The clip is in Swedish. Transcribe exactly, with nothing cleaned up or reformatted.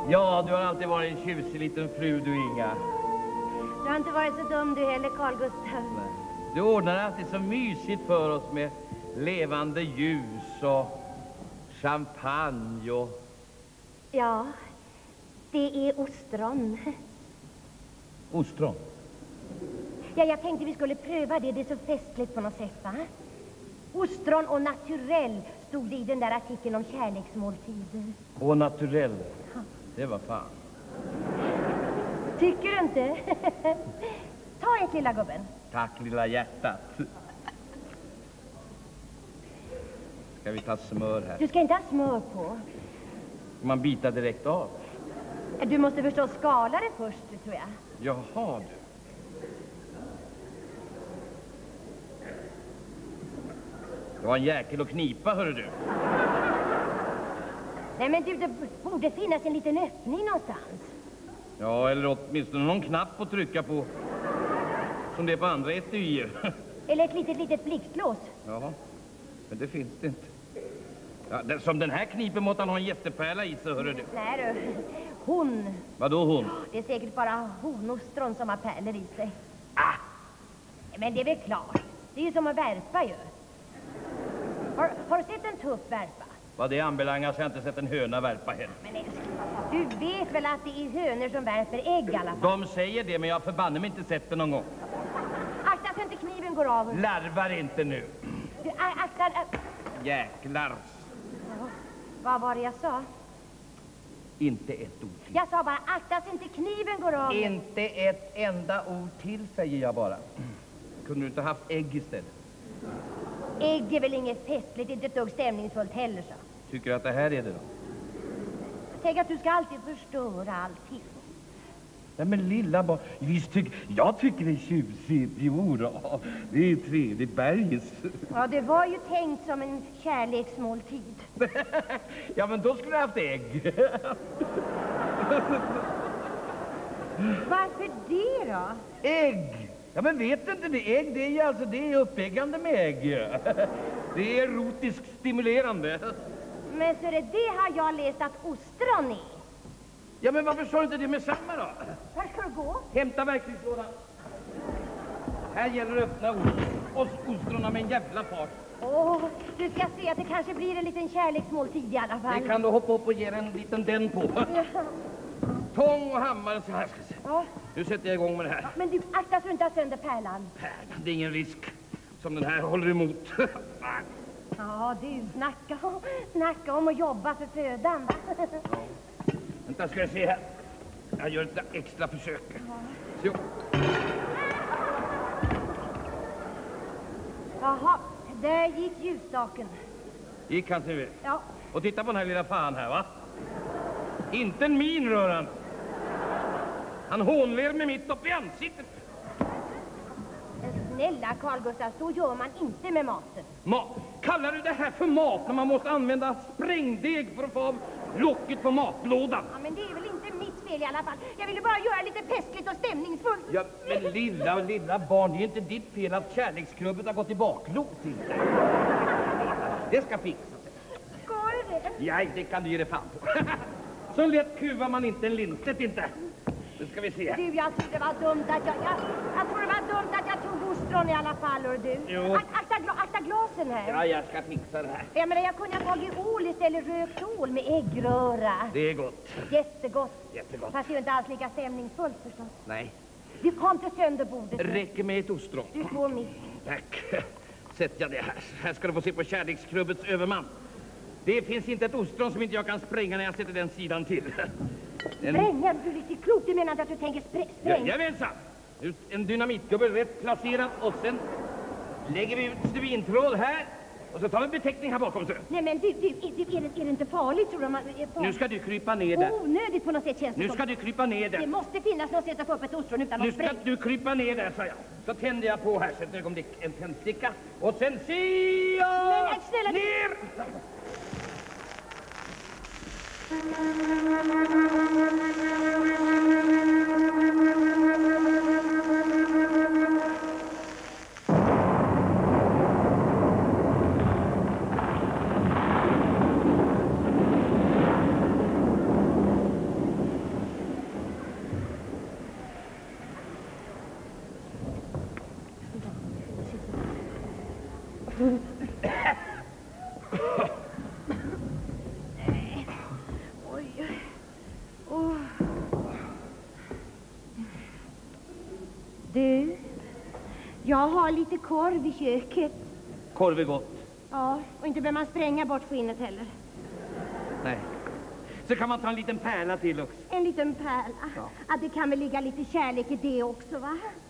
Ja, du har alltid varit en tjusig liten fru, du Inga. Du har inte varit så dum du heller, Carl Gustaf. Nej. Du ordnar alltid så mysigt för oss med levande ljus och champagne och... Ja, det är ostron. Ostron? Ja, jag tänkte vi skulle pröva det. Det är så festligt på något sätt, va? Ostron och naturell stod det i den där artikeln om kärleksmåltider. Och naturell? Ja. Det var fan. Tycker du inte? Ta ett, lilla gubben. Tack, lilla hjärtat. Ska vi ta smör här? Du ska inte ha smör på. Ska man bita direkt av? Du måste förstås skala det först, tror jag. Jaha, du. Det var en jäkel att knipa, hörru du. Nej, men du, det borde finnas en liten öppning någonstans. Ja, eller åtminstone någon knapp att trycka på. Som det är på andra etuier. Eller ett litet, litet blixtlås. Ja, men det finns det inte. Ja, det, som den här knipen måste han ha en jättepärla i sig, hörru du. Nej du, hon. Vadå hon? Det är säkert bara honostron som har pärlor i sig. Ah! Men det är väl klart. Det är ju som att värpa ju. Har, har du sett en tupp värpa? Vad det anbelangar så har jag inte sett en höna värpa heller. Men älskling, du vet väl att det är hönor som värper ägg i alla fall? De säger det, men jag har förbanne mig inte sett det någon gång. Akta så inte kniven går av. Larvar inte nu. Du, akta... Ak Jäklar. ja, vad var det jag sa? Inte ett ord till. Jag sa bara, akta så inte kniven går av. Inte ett enda ord till, säger jag bara. Kunde du inte haft ägg istället? Ägg är väl inget festligt, inte ett dugg stämningsfullt heller, så. Tycker du att det här är det då? Tänk att du ska alltid förstöra allting. Nej men lilla barn, visst tycker jag tycker det är tjusigt. Jo då, det är trevligt bergis. Ja, det var ju tänkt som en kärleksmåltid. Ja men då skulle du haft ägg. Varför det då? Ägg! Ja men vet inte det, ägg det är ju alltså, det är uppäggande med ägg. Det är erotiskt stimulerande. Men så är det, det har jag läst att ostron är. Ja men varför sa du inte det med samma då? Var ska du gå? Hämta verktygslådan. Här gäller det att öppna ost, ostronen med en jävla fart. Åh, oh, du ska se att det kanske blir en liten kärleksmåltid i alla fall. Det kan du hoppa upp och ge en liten den på. Ja. Tång och hammare så här ska se. Ja. Nu sätter jag igång med det här. Ja, men du, akta så du inte har sönder pärlan. Pärlan, det är ingen risk. Som den här håller emot. Ja, du, snacka om, snacka om att jobba för födan, va? Ja. Vänta, ska jag se här. Jag gör ett extra försök. Så. Jaha, där gick ljusstaken. Gick han till? Ja. Och titta på den här lilla fan här, va? Inte en min rör han. Han hånler med mitt upp i ansiktet. Snälla Carl Gustaf, så gör man inte med maten. Ma Kallar du det här för mat när man måste använda sprängdeg för att få av locket på matlådan? Ja, men det är väl inte mitt fel i alla fall. Jag ville bara göra lite festligt och stämningsfullt. Ja, men lilla, lilla barn, det är inte ditt fel att kärlekskrubbet har gått i baklåt till dig. Det ska fixas. Ska det det? Ja, det kan du ge dig fan på. Så lätt kuvar man inte en linset inte. Nu ska vi se här. Du, jag tror det var dumt att jag... Jag, jag tror det var dumt att jag tog ostron i alla fall, hör du. Jo. Ak, akta, gla, akta glasen här. Ja, jag ska fixa det här. Jag menar, jag kunde ha tagit ål istället, rökt ål med äggröra. Det är gott. Jättegott. Jättegott. Fast det är ju inte alls lika stämningsfullt förstås. Nej. Du kom inte sönder bordet. Räcker med ett ostron. Du får mitt. Tack. Sätt jag det här. Här ska du få se på kärlekskrubbets överman. Det finns inte ett ostron som inte jag kan spränga när jag sätter den sidan till. En... Spränga? Du är lite klok. Du menar inte att du tänker spr spränga? Jajamensan. En dynamitgubbe rätt placerad och sen lägger vi ut stuvintråd här. Och så tar vi en beteckning här bakom. Så. Nej men du, du, är, det, är, det, är det inte farligt tror du? Man, är farligt? Nu ska du krypa ner där. Onödigt på något sätt känns det Nu som. ska du krypa ner där. Det måste finnas något sätt att få upp ett ostron utan Nu att ska spränga. du krypa ner där, sa jag. Så tänder jag på här, så ett ögonblick en tändsticka. Och sen sia Men snälla, ner! Oj. Oh. Du, jag har lite korv i köket. Korv är gott. Ja, och inte behöver man spränga bort skinnet heller. Nej. Så kan man ta en liten pärla till också. En liten pärla. Ja. Att det kan väl ligga lite kärlek i det också, va?